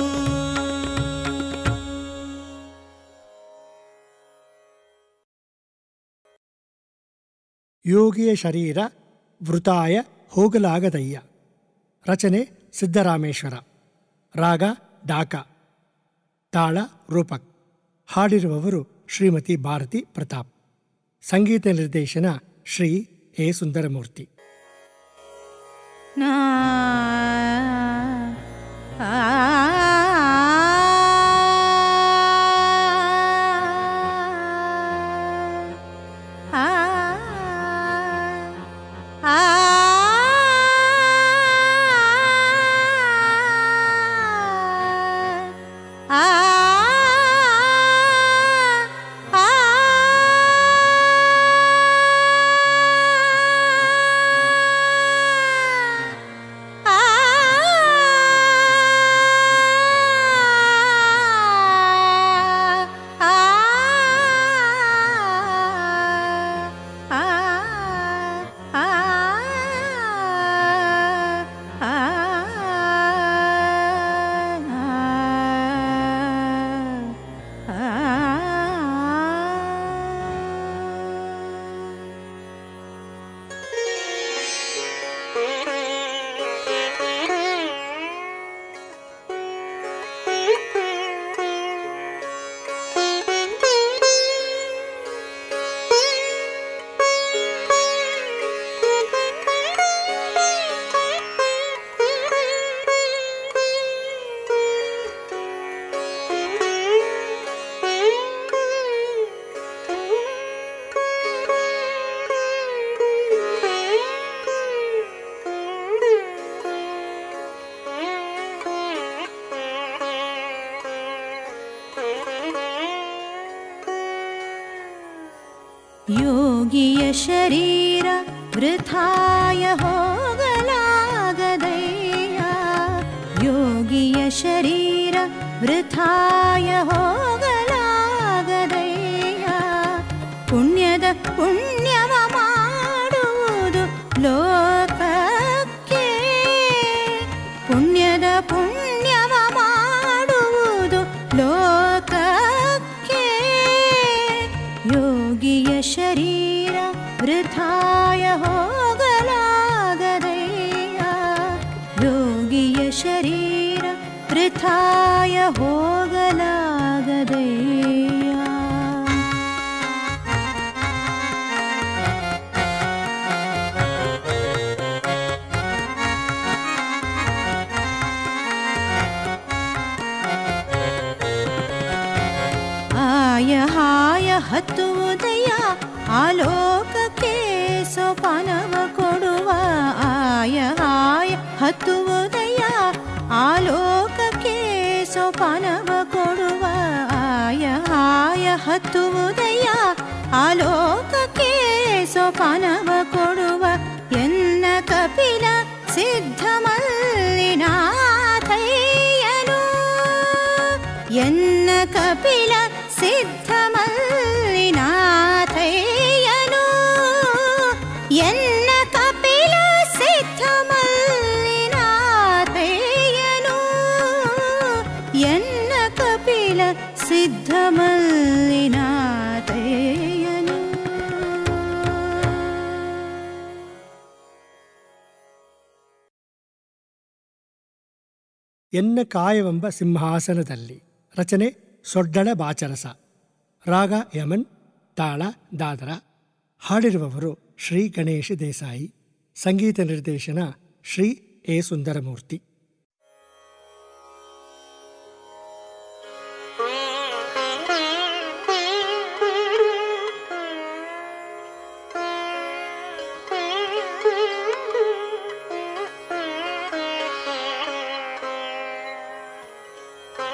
ಯೋಗಿಯ ಶರೀರ ವೃತಾಯ ಹೋಗಲಾಗದಯ್ಯ. ರಚನೆ ಸಿದ್ದರಾಮೇಶ್ವರ. ರಾಗ ಡಾಕ. ತಾಳ ರೂಪಕ್. ಹಾಡಿರುವವರು ಶ್ರೀಮತಿ ಭಾರತಿ ಪ್ರತಾಪ್. ಸಂಗೀತ ನಿರ್ದೇಶನ ಶ್ರೀ ಎ ಸುಂದರಮೂರ್ತಿ. ನಾ ಯೋಗಿಯ ಶರೀರ ವೃಥಾಯ ಹೋಗಲಾಗದಯ್ಯ. ಯೋಗಿಯ ಶರೀರ ವೃಥಾಯ ಹೋಗಲಾಗದಯ್ಯ. ಪುಣ್ಯದ ಪುಣ್ಯವ ಮಾಡುವುದು ಲೋಕಕ್ಕೆ. ಪುಣ್ಯದ ಪುಣ್ಯವ ಮಾಡುವುದು ಲೋಕಕ್ಕೆ. ಯೋಗಿಯ ಶರೀರ ವೃಥಾಯ ಹೋಗಲಾಗದಯ್ಯ. ಯೋಗಿಯ ಶರೀರ ವೃಥಾಯ ಹೋಗಲಾಗದಯ್ಯ. ಆಯ ಹಾಯ ಹತ್ತುವುದಯ್ಯ ಆಲೋಕಕ್ಕೆ ಸೋಪಾನವ ಕೊಡುವ. ಆಯ ಹಾಯ ಹತ್ತುವುದಯ್ಯ ಆಲೋಕಕ್ಕೆ ಸೋಪಾನವ ಕೊಡುವ. ಆಯ ಹಾಯ ಹತ್ತುವುದಯ್ಯ ಆಲೋಕಕ್ಕೆ ಸೋಪಾನವ ಕೊಡುವ. ಎನ್ನ ಕಪಿಲ ಸಿದ್ಧ ಮಲ್ಲಿನಾಥಯ್ಯನು. ಎನ್ನ ಕಪಿಲ ಸಿದ್ಧ ಮಲ್ಲಿನಾಥಯ್ಯನು. ಎನ್ನ ಕಪಿಲ ಸಿದ್ಧ ಮಲ್ಲಿನಾಥಯ್ಯನು. ಎನ್ನ ಕಪಿಲ ಸಿದ್ಧ ಮಲ್ಲಿನಾಥಯ್ಯನು. ಎನ್ನ ಕಾಯವೆಂಬ ಸಿಂಹಾಸನದಲ್ಲಿ. ರಚನೆ ಸೊಡ್ಡಳ ಬಾಚರಸ. ರಾಗ ಯಮನ್. ತಾಳ ದಾದರ. ಹಾಡಿರುವವರು ಶ್ರೀ ಗಣೇಶ ದೇಸಾಯಿ. ಸಂಗೀತ ನಿರ್ದೇಶನ ಶ್ರೀ ಎ ಸುಂದರಮೂರ್ತಿ. ಆ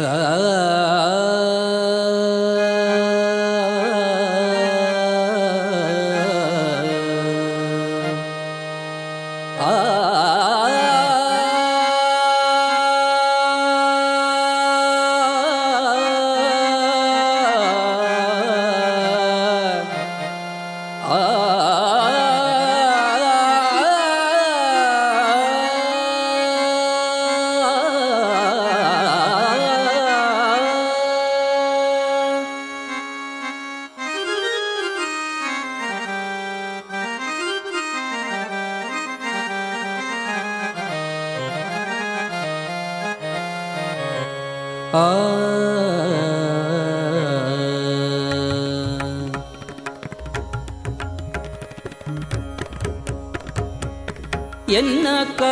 ಎನ್ನ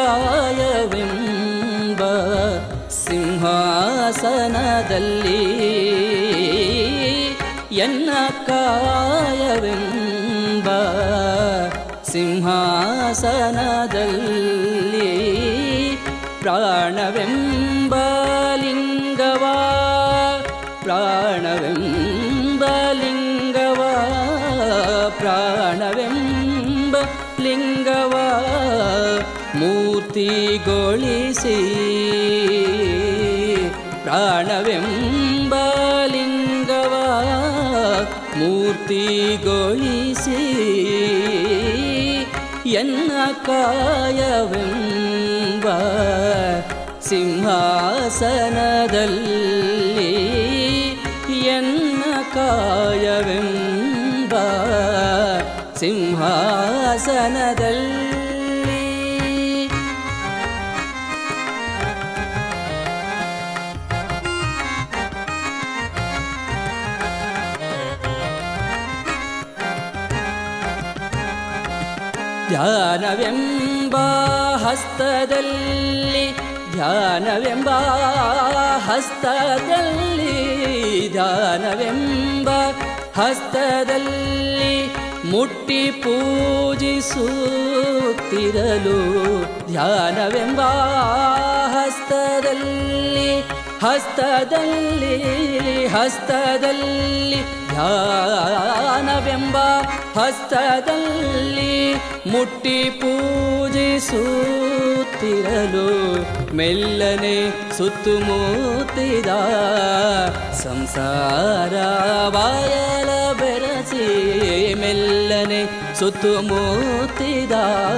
ಕಾಯವೆಂಬ ಸಿಂಹಾಸನದಲ್ಲಿ ಎನ್ನ ಕಾಯವೆಂಬ ಸಿಂಹಾಸನದಲ್ಲಿ ಪ್ರಾಣವೆಂಬ ಲಿಂಗವ ಪ್ರಾಣವೆಂಬ ಲಿಂಗವ ಪ್ರಾಣವೆಂಬ ಲಿಂಗವ ಮೂರ್ತಿಗೊಳಿಸಿ ಪ್ರಾಣವೆಂಬ ಲಿಂಗವ ಮೂರ್ತಿಗೊಳಿಸಿ ಎನ್ನ ಕಾಯವೆಂಬ ಸಿಂಹಾಸನದಲ್ಲಿ ಎನ್ನ ಕಾಯವೆಂಬ ಸಿಂಹಾಸನದಲ್ಲಿ ಧ್ಯಾನವೆಂಬ ಹಸ್ತದಲ್ಲಿ ಧ್ಯಾನವೆಂಬ ಹಸ್ತದಲ್ಲಿ ಧ್ಯಾನವೆಂಬ ಹಸ್ತದಲ್ಲಿ ಮುಟ್ಟಿ ಪೂಜಿಸುತ್ತಿರಲು ಧ್ಯಾನವೆಂಬ ಹಸ್ತದಲ್ಲಿ ಹಸ್ತದಲ್ಲಿ ಹಸ್ತದಲ್ಲಿ ಧ್ಯಾನವೆಂಬ ಹಸ್ತದಲ್ಲಿ ಮುಟ್ಟಿ ಪೂಜಿಸುತ್ತಿರಲು ಮೆಲ್ಲನೆ ಸುತ್ತುಮುತ್ತಿದ ಸಂಸಾರ ಬಾಯಲ ಬೆರಸಿ ಮೆಲ್ಲನೆ ಸುತ್ತುಮುತ್ತಿದ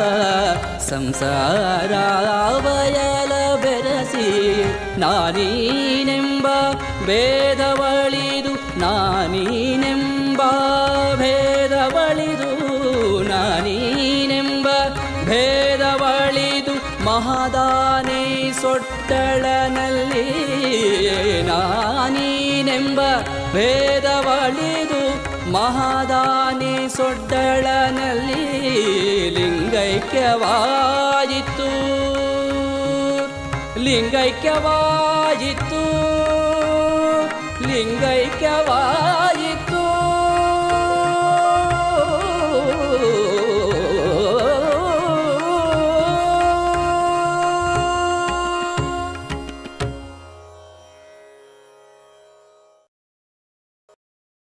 ಸಂಸಾರ ಬಯಲ ಬೆರಸಿ ನಾನೀನೆಂಬ ಭೇದವಳಿದು ನಾನೀನೆಂಬ ಭೇದವಳಿದು ನಾನೀನೆಂಬ ಭೇದವಳಿದು ಮಹಾದಾನಿ ಸೊಟ್ಟಳನಲ್ಲಿ ನಾನೀನೆಂಬ ಭೇದವಳಿದು ಮಹಾದಾನಿ ಸೊಡ್ಡಳನಲ್ಲಿ ಲಿಂಗೈಕ್ಯವಾಯಿತು ಲಿಂಗೈಕ್ಯವಾಯಿತು ಲಿಂಗೈಕ್ಯವಾಯಿತು